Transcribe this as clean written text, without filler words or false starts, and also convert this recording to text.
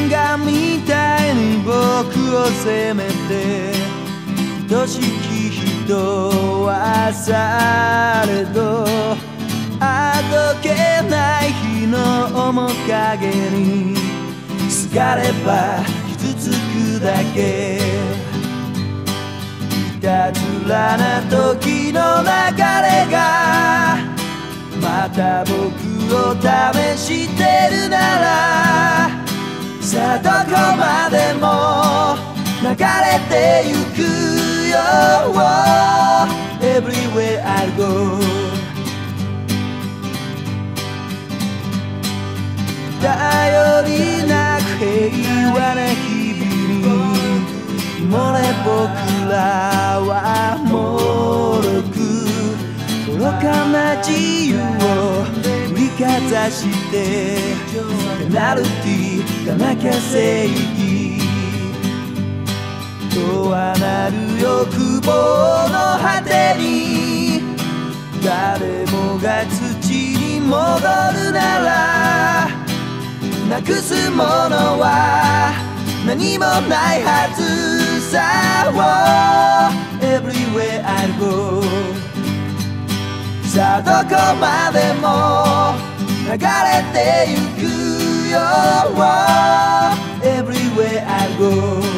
画みたいに僕を責めて愛しき人はされどあどけない日の面影にすがれば傷つくだけいたずらな時の流れがまた僕を試してるならさあどこまでも流れてゆくよ Everywhere I go 頼りなく平和な日々にもれ僕らはもろく愚かな自由を振りかざしてペナルティーがなきゃ正義とはなる欲望の果てに誰もが土に戻るならなくすものは何もないはずさ Everywhere I go さあどこまでも流れてゆくよ Everywhere I go